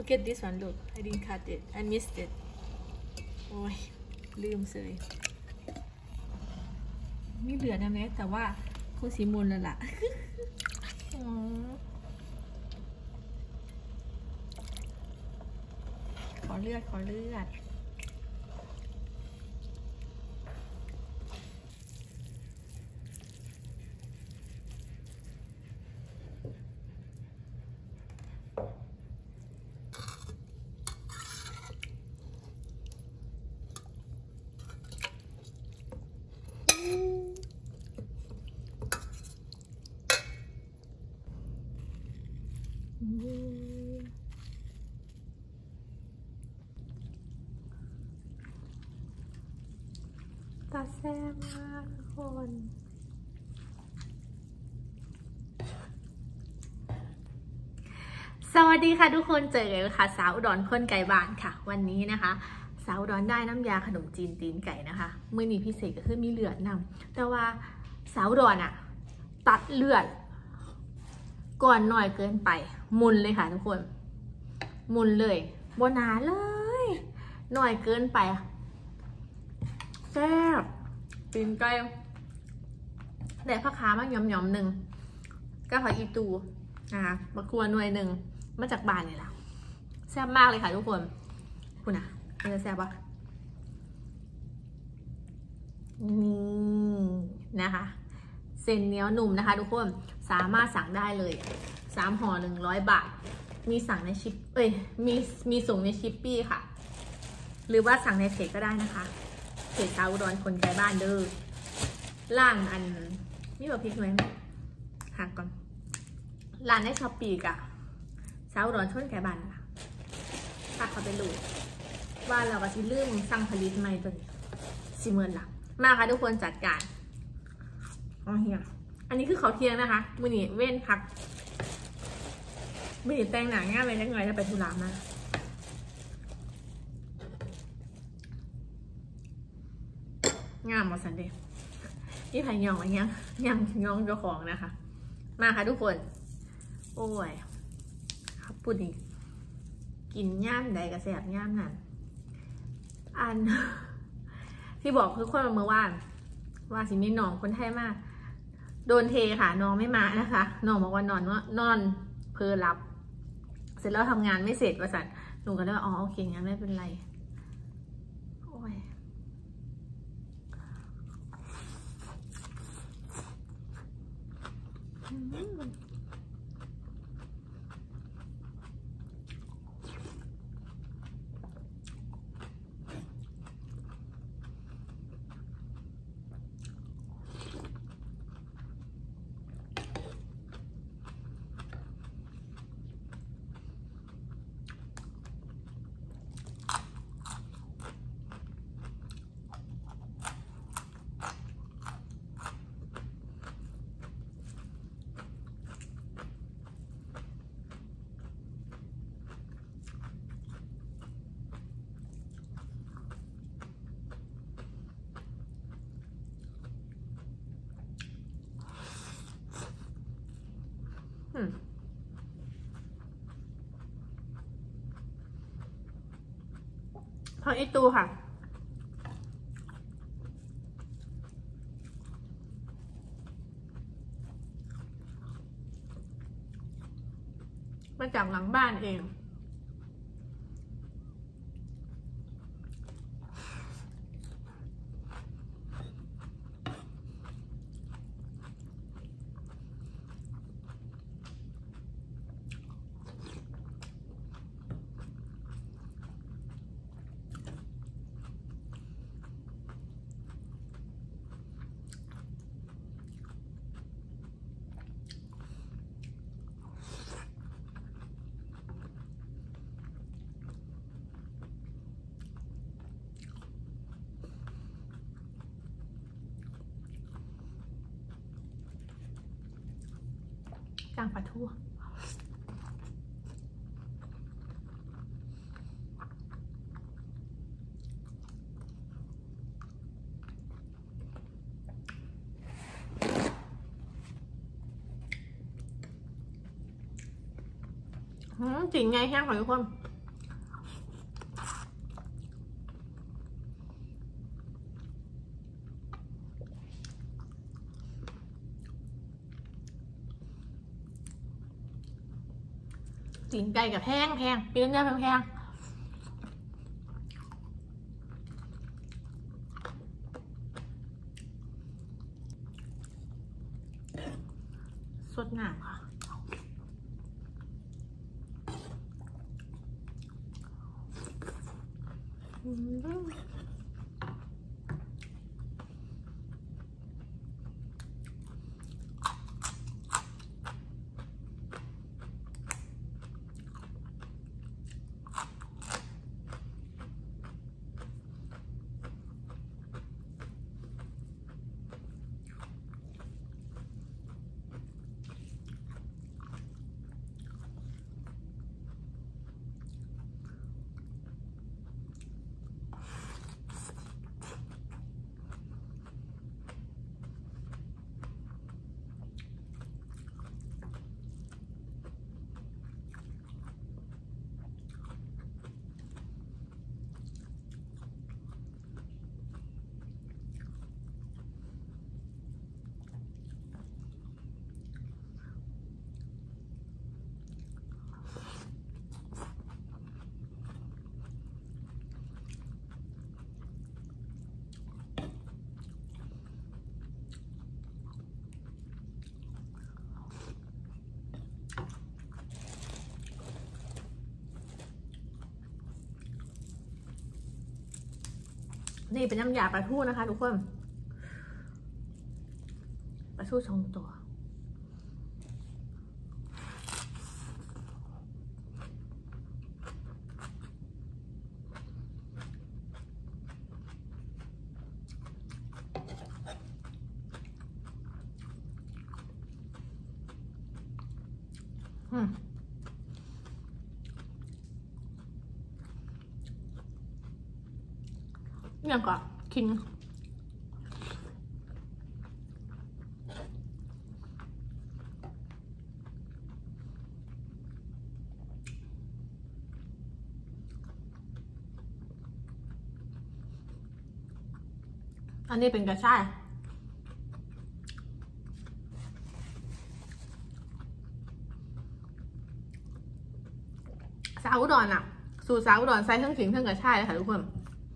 get this one look I didn't cut it I missed it โอ้ยลืมเลยนี่เหลือนะแม่แต่ว่าคงสีมูลแล้วล่ะขอเลือดตาแซ่บมากทุกคนสวัสดีค่ะทุกคนเจอกันค่ะสาวอุดรคนไก่บ้านค่ะวันนี้นะคะสาวอุดรได้น้ำยาขนมจีนตีนไก่นะคะมื้อนี้พิเศษก็คือมีเลือดนำแต่ว่าสาวอุดรอ่ะตัดเลือดก่อนหน่อยเกินไปมุนเลยค่ะทุกคนมุนเลยบนหนาเลยหน่อยเกินไปแซ่บตีนไก่แต่ผักขามาหย่อมๆหนึ่งก็ผักอีตูนะคะมะกรูดหน่วยหนึ่งมาจากบ้านนี่แหละแซ่บมากเลยค่ะทุกคนคุณอ่ะมันจะแซ่บปะนี่นะคะเส้นเหนียวหนุ่มนะคะทุกคนสามารถสั่งได้เลย3 ห่อ 100 บาทมีสั่งในชิปมีส่งในชิปปี้ค่ะหรือว่าสั่งในเพจก็ได้นะคะเพจสาวอุดรคนไกลบ้านเด้อร้านอันนี่แบบพริกไหมหักก่อนร้านในช้อปปี้กะสาวอุดรคนไกลบ้านนะคะถ้าเขาไปรู้ว่าเราก็จะลืมสั่งผลิตใหม่ตัวนี้40,000 ละมาค่ะทุกคนจัดการอ๋อเฮียอันนี้คือเขาเที่ยงนะคะมือหนีเว้นพักมือหนีแต่งหนังง่ายไปเล็กน้อยจะไปธุระมาง่ามมาสันเดย์นี่ไผ่ยองอะไรยังยองเจ้าของนะคะมาค่ะทุกคนโอ้ยครับพูดดิกินย่ามใดกระแสบย่ามนั่นอันที่บอกคือคนเมื่อวานว่าสิมีน้องคนไทยมากโดนเทค่ะน้องไม่มานะคะน้องบอกว่านอนเพลหลับเสร็จแล้วทำงานไม่เสร็จว่าสันหนูก็เลยว่าอ๋อโอเคงั้นไม่เป็นไรโอ้ยพออีตูค่ะมาจากหลังบ้านเองกลางปลาทูจริงไงแห้งของทุกคนตีนไก่กับแพงเป็นเนื้อแพงสดงามค่ะนี่เป็นน้ำยาปลาทูนะคะทุกคนปลาทู2 ตัวอย่างก่อนคิงอันนี้เป็นกระชายสาวอุดรอะสูตรสาวอุดรใส่ทั้งขิงทั้งกระชายเลยค่ะทุกคน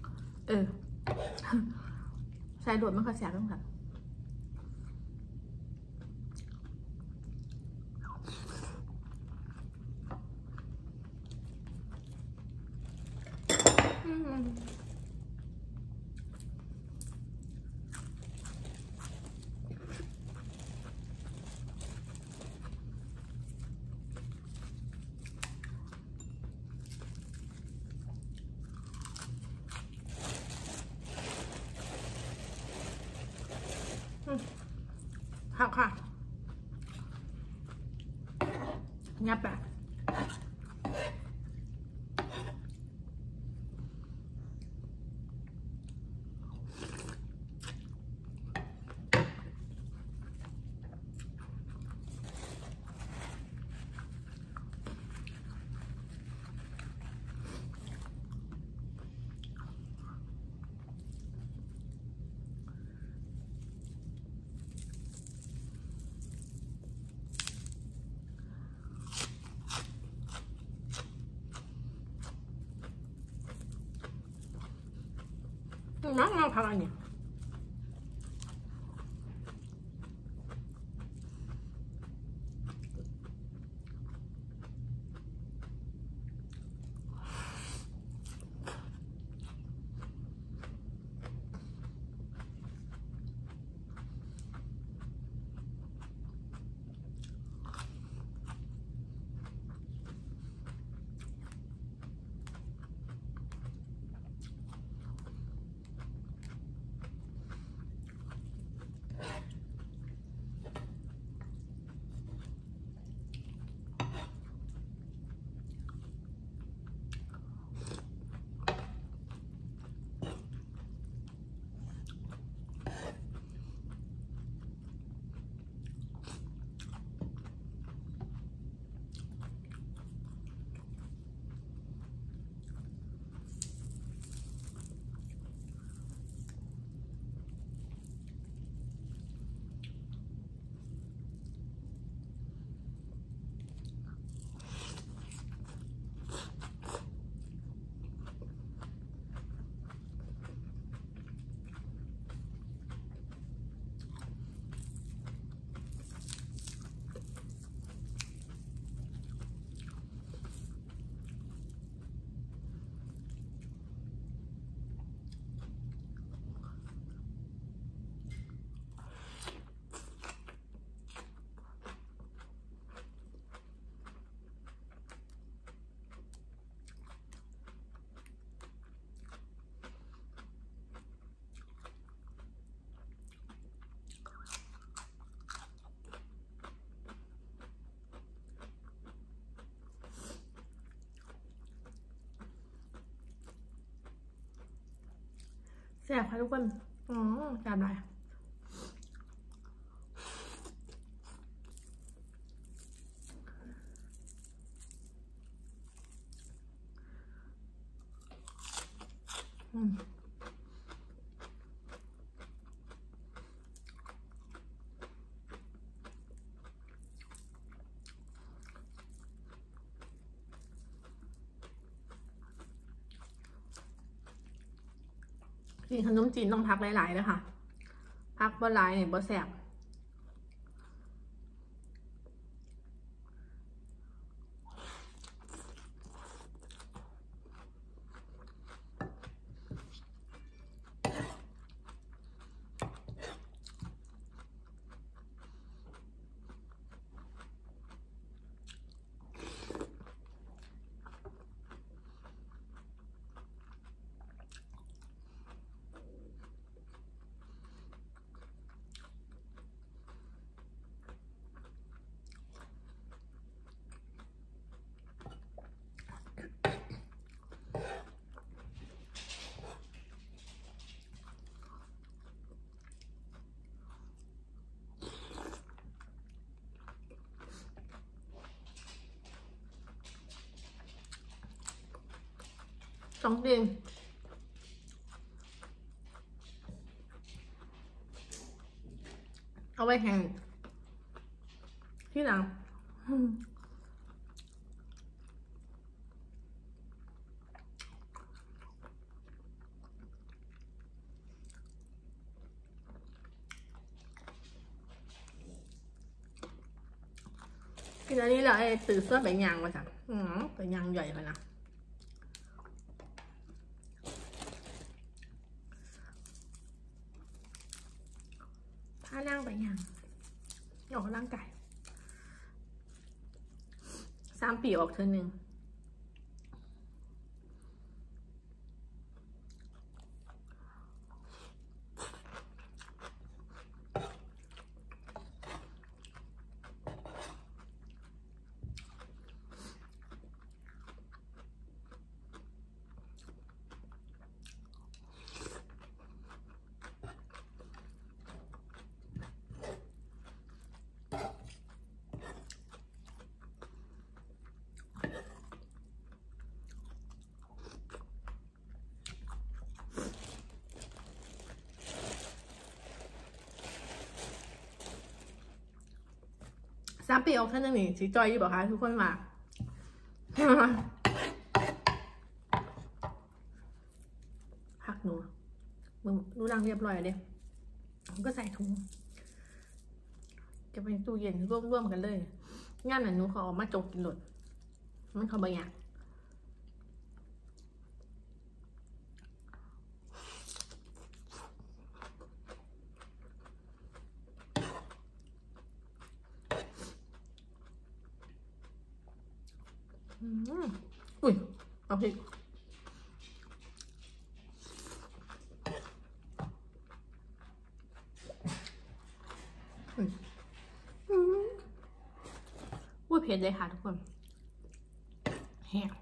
ใส่โดดมันก็แสบต้องค่ะค่ะงับแบบน้องพักอันนี้ซ่บค่ะทุกคนอ๋อแซ่บเลยกินขนมจีนต้องพักหลายๆเลยค่ะพักบ่หลายเนี่ยบ่แซ่บต้องกินเอาไว้แห้งที่หลังกินอันนี้แล้วไอ้ตื่นเสื้อใบยางมาจ้ะใบยางใหญ่เลยนะถ้านั่งใบยางออกร่างกาย3 ปีออกเธอหนึ่ง3 ปีออกเท่านั้นนี่สีจอยอยู่บอกคะทุกคนมาผักหนูรู้รังเรียบร้อยเลยผมก็ใส่ถุงจะไปตู้เย็นร่วมกันเลยงานนั้นหนูเขาออกมาจกกินหลดมันเขาบางอย่างอุ้ยเอาพริกอุ้ยเผ็ดเลยค่ะทุกคนแห้ง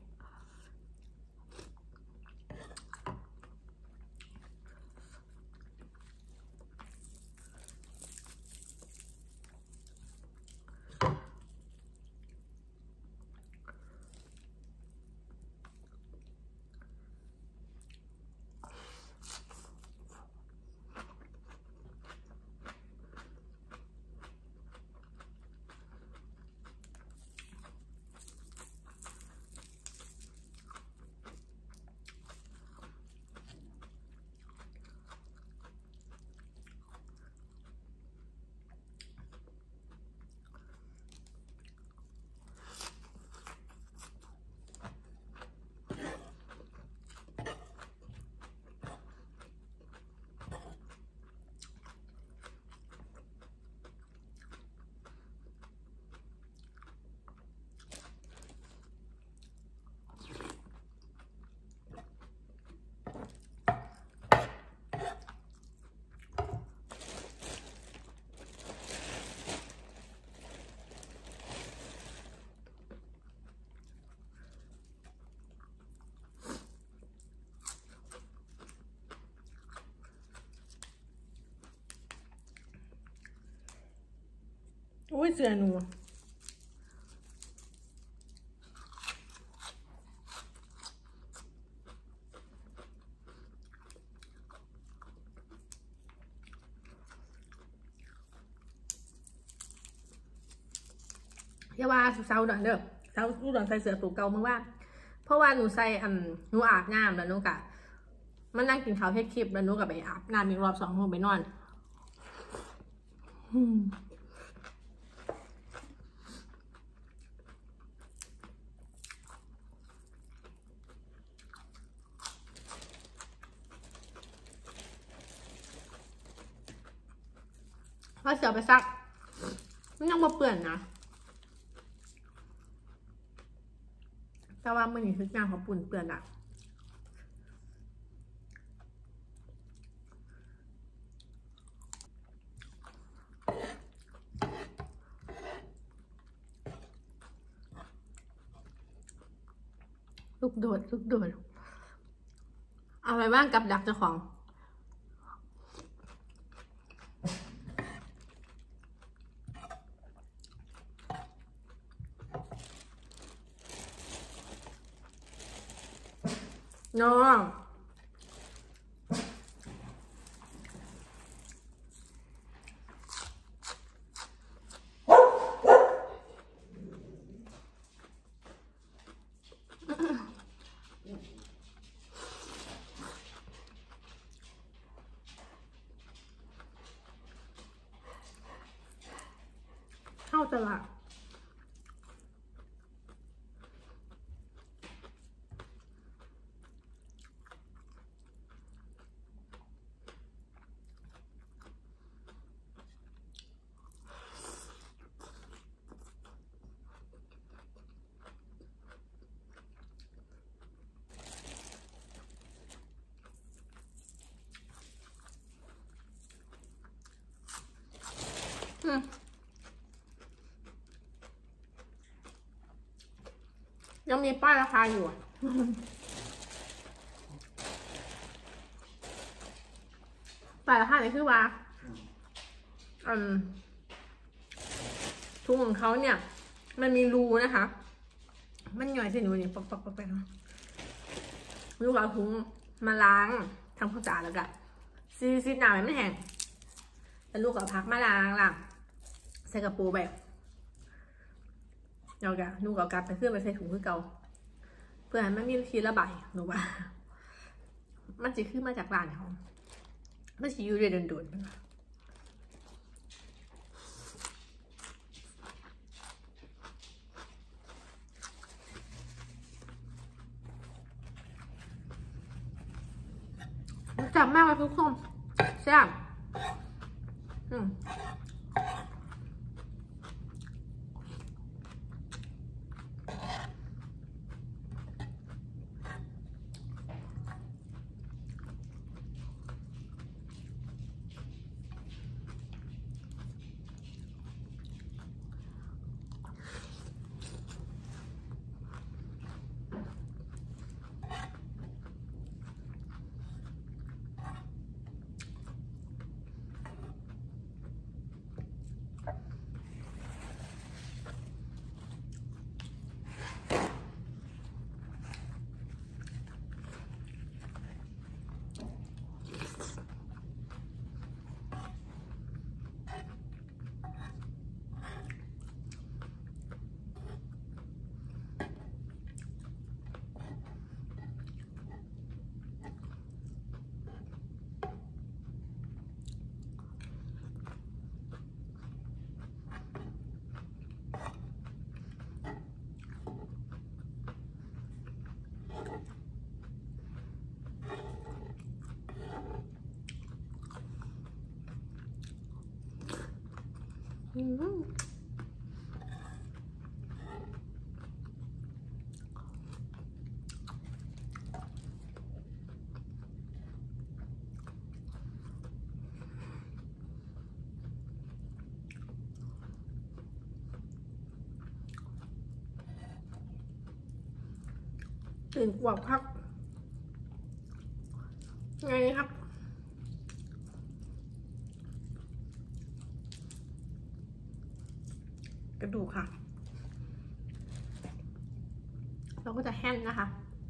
อุ้ยเสือหนูอย่าว่าเซาหน่อยเด้อเซาหน่อยใส่เสือตัวเก่ามึงว่าเพราะว่าหนูใส่หนูอาบน้ำแล้วหนูกะมันนั่งกินข้าวเฮ็ดคลิปแล้วหนูกะไปอาบน้ำอีกรอบ2 โมงไปนอนพอเสือไปซักมันยังมาเปื่อนนะแต่ว่ามันนี่ทุกอย่างเขาปุ่นเปื่อนอะลูกโดดเอาไปบ้างกับดักเจ้าของน้องเข้าตลาดยังมีป้ายราคาอยู่ป้ายราคาเนี่ยคือว่าถุงของเขาเนี่ยมันมีรูนะคะ มันหน่อยสิหนูนี่ปอกไปลูกเอาถุงมาล้างทำความสะอาดแล้วก็ซีหนาไม่แห้งแล้วลูกเอาพักมาล้างใส่กระปูแบบเรากะลูกเอากลับไปเพื่อไปใส่ถุงคือเก่าเพื่อให้มันมีทีละใบหนูว่ามันจะขึ้นมาจากร้านเขามันจะอยู่เรียนโดนจับมากเลยทุกคนแซ่บตื่นกว่าพักไงครับกระดูกค่ะเราก็จะแห้งนะคะ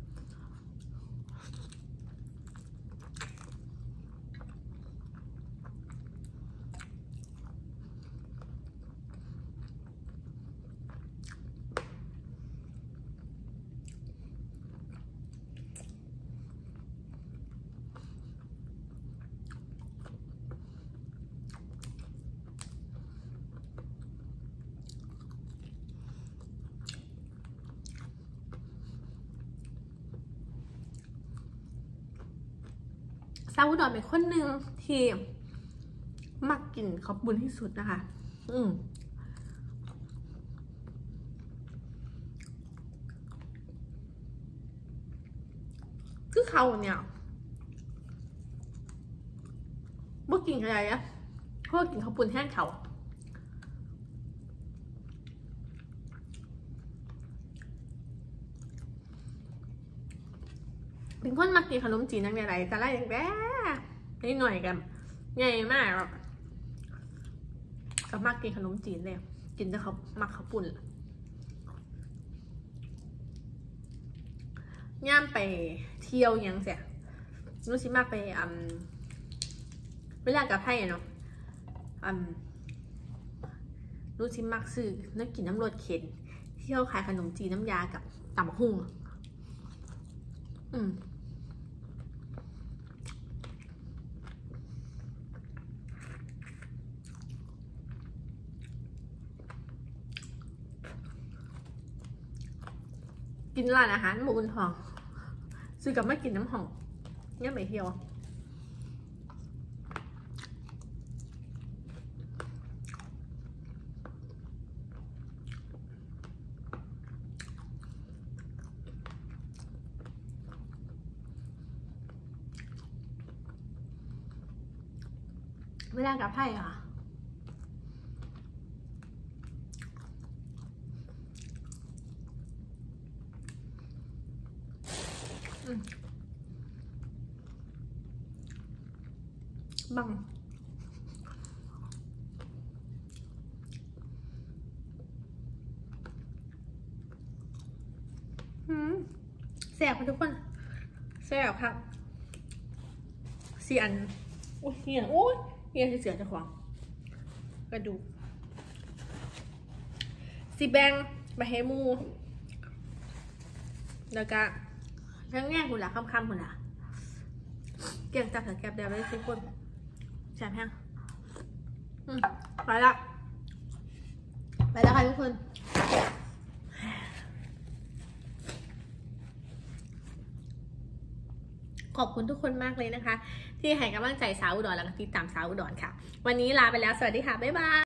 ซาอุดอนเป็นคนหนึ่งที่มักกินข้าวปุ้นที่สุดนะคะคือเขาเนี่ยบ่กินอะไรอะเพราะกินข้าวปุ้นแห้งเขาเป็นคนมักกินขนมจีนนั่งในไรแต่ละอย่างแย่นิดหน่อยกันใหญ่มากก็มักกินขนมจีนเลยกินแต่เขามักข้าวปุ้นย่ามไปเที่ยวยังเสียรู้สิมากไปเวลากับไพ่เนาะรู้สิมากซื้อนักกินน้ำรสเข็นเที่ยวขายขนมจีนน้ำยากับตำหุ่งกินร้านอาหารหมูอุ่นทองซื้อกับไม่กินน้ำหอมเนี่ยไปเที่ยวเวลากับไพ่ค่ะบังแสบทุกคนแสบครับเสียนโอ้ยเหี้ยโอ้ยเหี้ยเสียจะขวางกระดูกสีแบงบะเฮมูแล้วก็ทั้งแง่หุ่นละค่ำๆหุ่นละเกี่ยงจับแกบเดียวไปทุกคนแสบแห้งไปละค่ะทุกคนขอบคุณทุกคนมากเลยนะคะที่ให้กำลังใจสาวอุดรแล้วก็ติดตามสาวอุดรค่ะวันนี้ลาไปแล้วสวัสดีค่ะบ๊ายบาย